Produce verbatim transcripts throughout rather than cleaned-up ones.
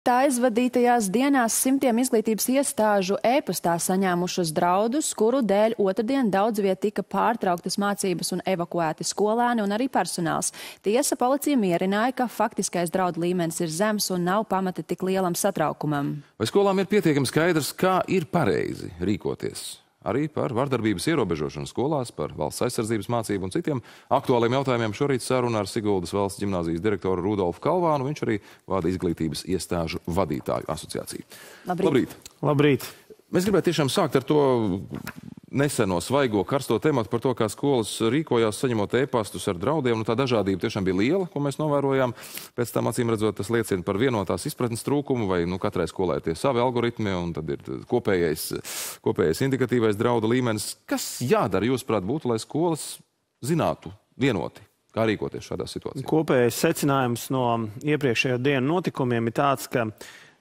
Tā aizvadītajās dienās simtiem izglītības iestāžu e-pastā saņēmušas draudus, kuru dēļ otrdien daudz viet tika pārtrauktas mācības un evakuēti skolēni un arī personāls. Tiesa, policija mierināja, ka faktiskais draudu līmenis ir zems un nav pamata tik lielam satraukumam. Vai skolām ir pietiekami skaidrs, kā ir pareizi rīkoties? Arī par vardarbības ierobežošanu skolās, par valsts aizsardzības mācību un citiem aktuāliem jautājumiem šorīt saruna ar Siguldas valsts ģimnāzijas direktoru Rudolfu Kalvānu. Viņš arī vada izglītības iestāžu vadītāju asociāciju. Labrīt! Labrīt! Labrīt! Mēs gribētu tiešām sākt ar to neseno, svaigo, karsto tematu par to, kā skolas rīkojās, saņemot e-pastus ar draudiem. Nu, tā dažādība tiešām bija liela, ko mēs novērojām. Pēc tam, acīm redzot, tas liecina par vienotās izpratnes trūkumu, vai nu, katrai skolai ir tie savi algoritmi, un tad ir kopējais, kopējais indikatīvais draudu līmenis. Kas jādara, jūsuprāt, būtu, lai skolas zinātu vienoti, kā rīkoties šādā situācijā? Kopējais secinājums no iepriekšējo dienu notikumiem ir tāds, ka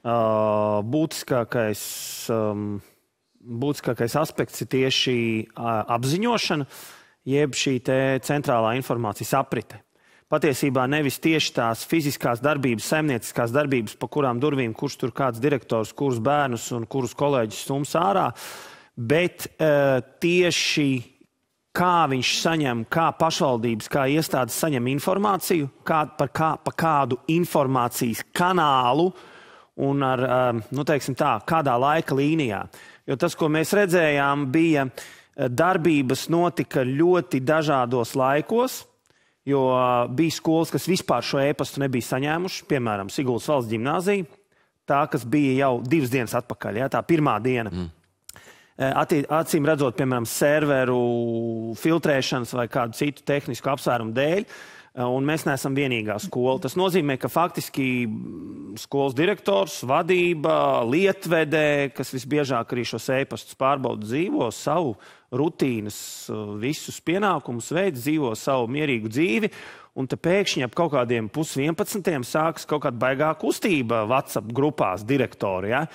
uh, būtiskākais... Um, Būtiskākais aspekts ir tieši apziņošana, jeb šī te centrālā informācijas aprite. Patiesībā nevis tieši tās fiziskās darbības, saimnieciskās darbības, pa kurām durvīm, kurš tur kāds direktors, kurus bērnus un kurus kolēģus stums ārā, bet uh, tieši kā viņš saņem, kā pašvaldības, kā iestādes saņem informāciju, kā, par, kā, par kādu informācijas kanālu un ar, uh, nu teiksim tā, kādā laika līnijā. Jo tas, ko mēs redzējām, bija darbības notika ļoti dažādos laikos, jo bija skolas, kas vispār šo e-pastu nebija saņēmuši, piemēram, Siguldas valsts ģimnāzija, tā, kas bija jau divas dienas atpakaļ, ja, tā pirmā diena. Mm. Atī, acīm redzot, piemēram, serveru filtrēšanas vai kādu citu tehnisku apsvērumu dēļ, un mēs neesam vienīgā skola. Tas nozīmē, ka faktiski skolas direktors, vadība, lietvedē, kas visbiežāk arī šos e-pastus pārbauda, dzīvo savu rutīnas, visus pienākumus veids, dzīvo savu mierīgu dzīvi, un te pēkšņi ap kaut kādiem pus vienpadsmitiem sākas kaut kāda baigā kustība WhatsApp grupās direktori, ja?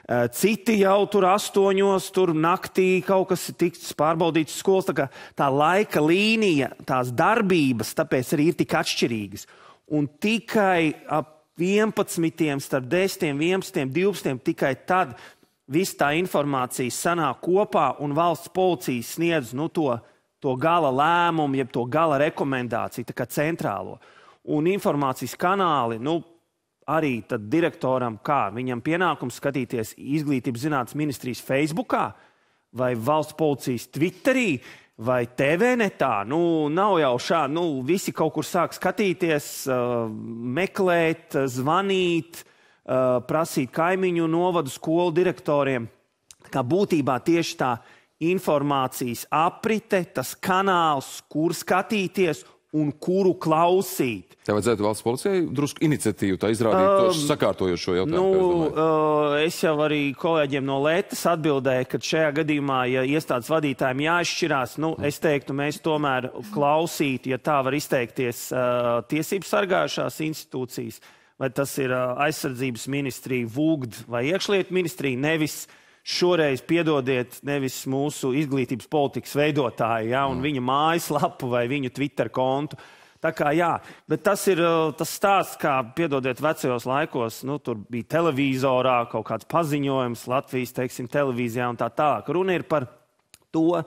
Citi jau tur astoņos, tur naktī kaut kas ir tiks pārbaudīts skolas. Tā, tā laika līnija, tās darbības, tāpēc arī ir tik atšķirīgas. Un tikai ap vienpadsmitiem, starp desmitiem, vienpadsmitiem, divpadsmitiem, tikai tad viss tā informācija sanāk kopā un valsts policija sniedz nu, to, to gala lēmumu, jeb to gala rekomendāciju, tā kā centrālo. Un informācijas kanāli, nu, arī tad direktoram, kā viņam pienākums skatīties izglītības zinātnes ministrijas Facebookā vai valsts policijas Twitterī vai T V netā. Nu, nav jau šādi, nu, visi kaut kur sāk skatīties, uh, meklēt, zvanīt, uh, prasīt kaimiņu novadu skolu direktoriem. Tā kā būtībā tieši tā informācijas aprite, tas kanāls, kur skatīties un kuru klausīt. Tev vajadzētu valsts policijai drusku iniciatīvu tā izrādīt, um, to sakārtojot šo jautājumu? Nu, uh, es jau arī kolēģiem no Lētas atbildēju, ka šajā gadījumā, ja iestādes vadītājiem jāizšķirās, nu, es teiktu, mēs tomēr klausītu, ja tā var izteikties, uh, tiesības sargājušās institūcijas, vai tas ir uh, aizsardzības ministrija, VUGD vai iekšlietu ministrija, nevis šoreiz, piedodiet, nevis mūsu izglītības politikas veidotāji, ja, un viņa mājaslapu vai viņu Twitter kontu. Tā kā jā, bet tas ir tas stāsts, kā, piedodiet, vecajos laikos, nu, tur bija televīzorā kaut kāds paziņojums, Latvijas, teiksim, televīzijā un tā tālāk. Runa ir par to,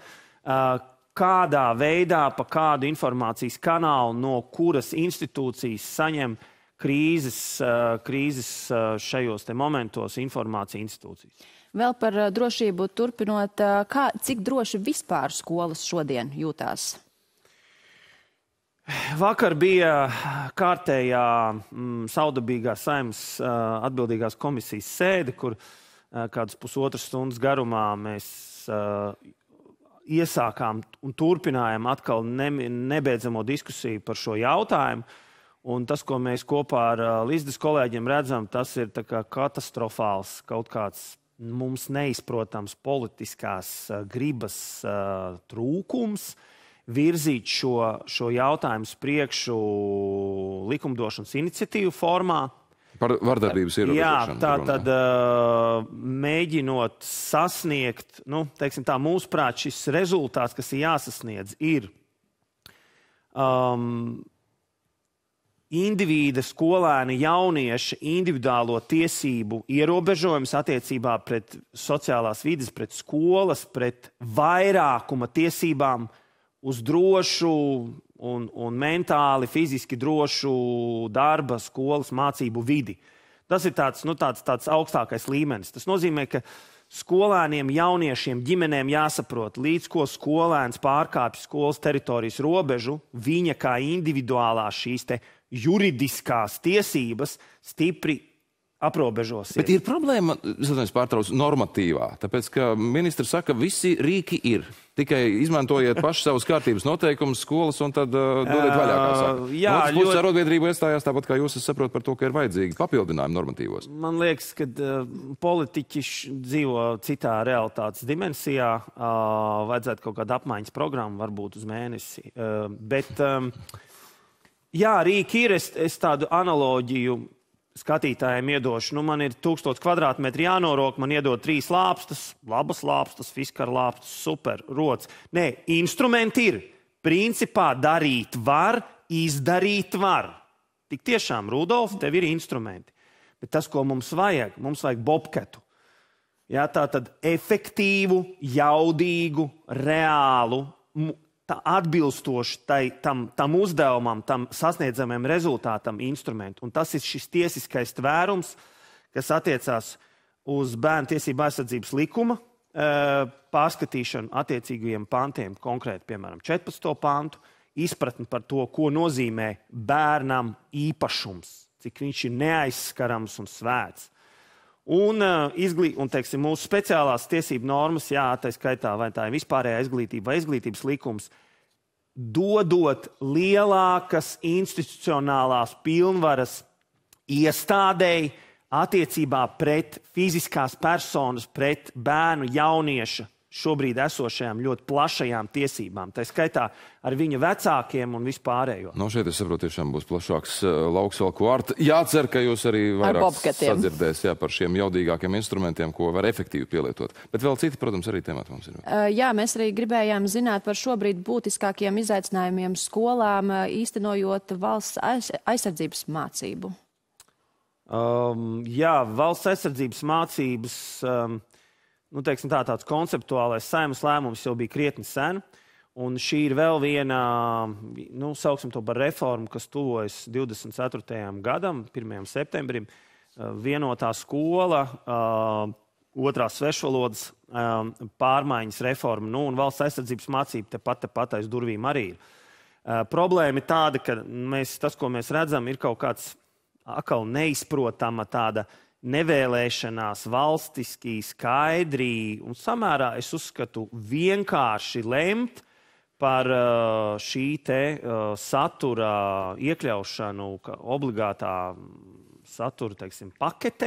kādā veidā, pa kādu informācijas kanālu, no kuras institūcijas saņem krīzes, krīzes šajos te momentos informācija institūcijas. Vēl par drošību turpinot, kā, cik droši vispār skolas šodien jūtās? Vakar bija kārtējā mm, saudabīgā Saeimas uh, atbildīgās komisijas sēde, kur uh, kādas pusotras stundas garumā mēs uh, iesākām un turpinājām atkal ne, nebeidzamo diskusiju par šo jautājumu. Un tas, ko mēs kopā ar uh, Līsdas kolēģiem redzam, tas ir tā kā katastrofāls kaut kāds mums neizprotams politiskās uh, gribas uh, trūkums virzīt šo, šo jautājumu priekšu likumdošanas iniciatīvu formā. Par vardarbības ierobežošanu. Jā, tā tad uh, mēģinot sasniegt, nu, teiksim tā, mūsuprāt, šis rezultāts, kas ir jāsasniedz, ir um, indivīda, skolēni, jaunieši individuālo tiesību ierobežojums attiecībā pret sociālās vides, pret skolas, pret vairākuma tiesībām uz drošu un, un mentāli, fiziski drošu darba, skolas, mācību vidi. Tas ir tāds, nu, tāds, tāds augstākais līmenis. Tas nozīmē, ka skolēniem, jauniešiem, ģimenēm jāsaprot, līdz ko skolēns pārkāpj skolas teritorijas robežu, viņa kā individuālā šīs te juridiskās tiesības stipri aprobežosies. Bet ir problēma, es pārtraucu, normatīvā, tāpēc, ka ministrs saka, visi rīki ir. Tikai izmantojiet paši savus kārtības noteikumus skolas un tad uh, dodiet vaļā, kā saka. Jā, Otrs puses arotbiedrība iestājās tāpat, kā jūs saprotat par to, ka ir vajadzīgi papildinājumi normatīvos. Man liekas, ka uh, politiķi dzīvo citā realitātes dimensijā. Uh, vajadzētu kaut kādu apmaiņas programmu, varbūt uz mēnesi. Uh, bet, um, jā, rīki ir. Es, es tādu analoģiju skatītājiem iedošu. Nu, man ir tūkstots kvadrātmetri jānorok, man iedod trīs lāpstas, labas lāpstas, fiskara lāpstas, super, rots. Nē, instrumenti ir. Principā darīt var, izdarīt var. Tik tiešām, Rudolf, tev ir instrumenti. Bet tas, ko mums vajag, mums vajag bobketu. Jā, tā tad efektīvu, jaudīgu, reālu, tā atbilstoši tai, tam, tam uzdevumam, tam sasniedzamajam rezultātam instrumentu. Un tas ir šis tiesiskais tvērums, kas attiecās uz Bērnu tiesību aizsardzības likuma pārskatīšanu attiecīgajiem pantiem, konkrēti, piemēram, četrpadsmito pantu, izpratni par to, ko nozīmē bērnam īpašums, cik viņš ir neaizskarams un svēts. Un, izglī, un teiksim, mūsu speciālās tiesību normas, jā, tā skaitā, vai tā ir vispārējā izglītība vai izglītības likums, dodot lielākas institucionālās pilnvaras iestādēji attiecībā pret fiziskās personas, pret bērnu, jaunieša šobrīd esošajām ļoti plašajām tiesībām. Tā skaitā ar viņa vecākiem un vispārējo. No šeit, es saprotu, tiešām būs plašāks uh, lauks vēl ko art. Jācer, ka jūs arī vairāk sadzirdēs jā, par šiem jaudīgākiem instrumentiem, ko var efektīvi pielietot. Bet vēl citi, protams, arī temati mums ir. Uh, jā, mēs arī gribējām zināt par šobrīd būtiskākiem izaicinājumiem skolām, uh, īstenojot valsts aiz, aizsardzības mācību. Um, jā, valsts aizsardzības mācības... Um, Nu, teiksim, tā, tāds konceptuālais Saeimas lēmums jau bija krietni sen, un šī ir vēl viena, nu, sauksim to par reformu, kas tuvojas divdesmit ceturtajam gadam, pirmajam septembrim, vienotā skola, otrās svešvalodas pārmaiņas reforma, nu, un valsts aizsardzības mācība tepat, tepat aiz durvīm arī ir. Problēma ir tāda, ka mēs, tas, ko mēs redzam, ir kaut kāds atkal neizprotama tāda nevēlēšanās valstiski, skaidri un samērā, es uzskatu, vienkārši lemt par šī te satura iekļaušanu obligātā satura, teiksim, paketē,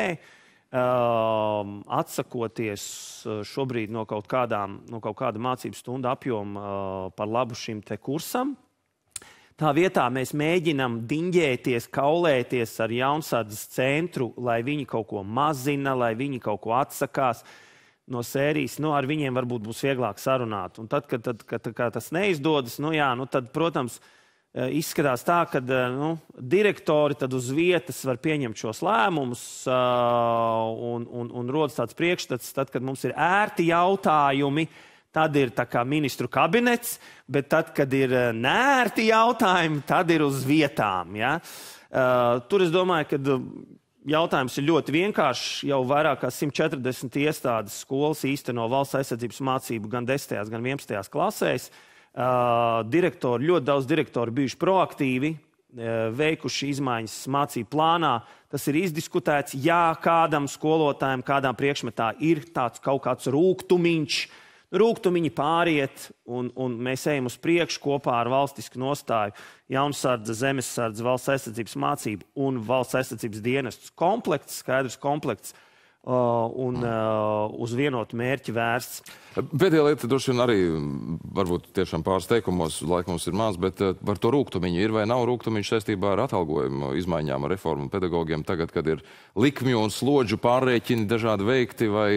atsakoties šobrīd no kaut kādām, no kaut kāda mācību stundu apjoma par labu šim te kursam. Tā vietā mēs mēģinam diņģēties, kaulēties ar Jaunsardzes centru, lai viņi kaut ko mazina, lai viņi kaut ko atsakās no sērijas. Nu, ar viņiem varbūt būs vieglāk sarunāt. Un tad, kad, tad, kad, kad tas neizdodas, nu jā, nu tad, protams, izskatās tā, ka nu, direktori tad uz vietas var pieņemt šos lēmumus un, un, un rodas tāds priekšstats, tad, kad mums ir ērti jautājumi, tad ir tā kā ministru kabinets, bet tad, kad ir neērti jautājumi, tad ir uz vietām. Ja? Uh, tur es domāju, ka jautājums ir ļoti vienkāršs. Jau vairāk kā simt četrdesmit iestādes skolas īsteno valsts aizsardzības mācību gan desmitajās, gan vienpadsmitajās klasēs. Uh, direktori, ļoti daudz direktori bijuši proaktīvi, uh, veikuši izmaiņas mācību plānā. Tas ir izdiskutēts. Jā, kādam skolotājam, kādām priekšmetā ir tāds kaut kāds rūgtumiņš, Rūgtumiņi pāriet, un, un mēs ejam uz priekšu kopā ar valstisku nostāju Jaunsardze, Zemessardze, valsts aizsardzības mācību un valsts aizsardzības dienestus. Komplekts, skaidrs komplekts uh, un uh, uz vienotu mērķi vērsts. Pēdējā lieta droši vien arī, varbūt tiešām pāris teikumos, laika mums ir maz, bet uh, par to rūgtumiņu ir vai nav rūgtumiņu saistībā ar atalgojumu izmaiņām, ar reformu pedagogiem tagad, kad ir likmju un slodžu pārrēķini dažādi veikti vai...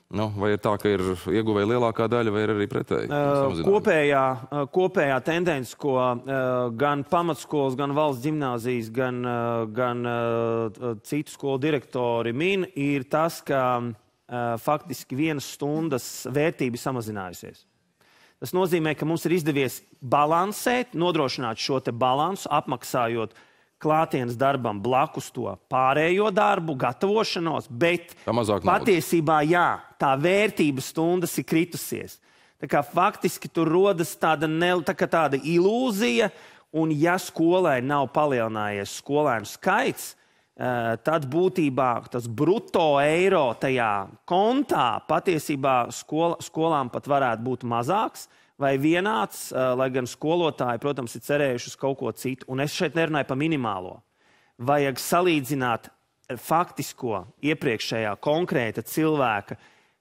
Nu, vai ir tā, ka ir ieguvēja lielākā daļa, vai ir arī pretēji? Uh, kopējā, uh, kopējā tendence, ko uh, gan pamatskolas, gan valsts ģimnāzijas, gan, uh, gan uh, citu skolu direktori min, ir tas, ka uh, faktiski vienas stundas vērtība samazinājusies. Tas nozīmē, ka mums ir izdevies balansēt, nodrošināt šo te balansu, apmaksājot klātienes darbam blakus to pārējo darbu, gatavošanos, bet patiesībā, jā, tā vērtības stundas ir kritusies. Tā kā faktiski tur rodas tāda, ne, tā kā tāda ilūzija, un ja skolai nav palielinājies skolēnu skaits, tad būtībā tas bruto eiro tajā kontā patiesībā skol, skolām pat varētu būt mazāks, vai vienāds, lai gan skolotāji, protams, ir cerējuši uz kaut ko citu. Un es šeit nerunāju par minimālo. Vajag salīdzināt faktisko iepriekšējā konkrēta cilvēka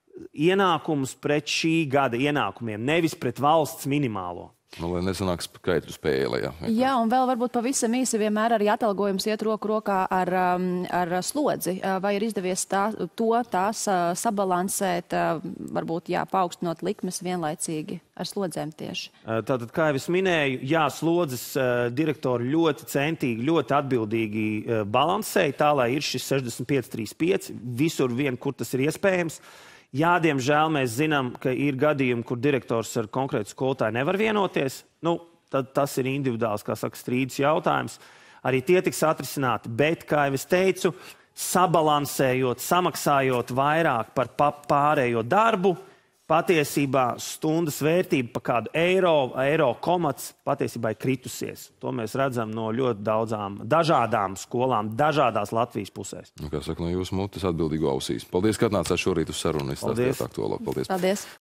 ienākumus pret šī gada ienākumiem, nevis pret valsts minimālo. Nu, lai nesanāk skaitļu spēle, jā. Jā, un vēl varbūt pavisam īsi vienmēr arī atalgojums iet roku rokā ar, ar slodzi. Vai ir izdevies tā, to tās sabalansēt, varbūt, jā, paaugstinot likmes vienlaicīgi ar slodzēm tieši? Tātad, kā jau es minēju, jā, slodzes direktori ļoti centīgi, ļoti atbildīgi balansēja tā, lai ir šis sešdesmit pieci trīsdesmit pieci, visur vien, kur tas ir iespējams. Jā, diemžēl mēs zinām, ka ir gadījumi, kur direktors ar konkrētu skolotāju nevar vienoties. Nu, tad tas ir individuāls, kā saka, strīdus jautājums. Arī tie tiks atrisināti, bet, kā jau es teicu, sabalansējot, samaksājot vairāk par pārējo darbu, patiesībā stundas vērtība pa kādu eiro, eiro komats patiesībā ir kritusies. To mēs redzam no ļoti daudzām dažādām skolām, dažādās Latvijas pusēs. Nu, kā saka, no jūsu mutes atbildīgu ausīs. Paldies, ka atnācāt šorīt uz sarunu. Paldies. Aktuālo. Paldies. Paldies.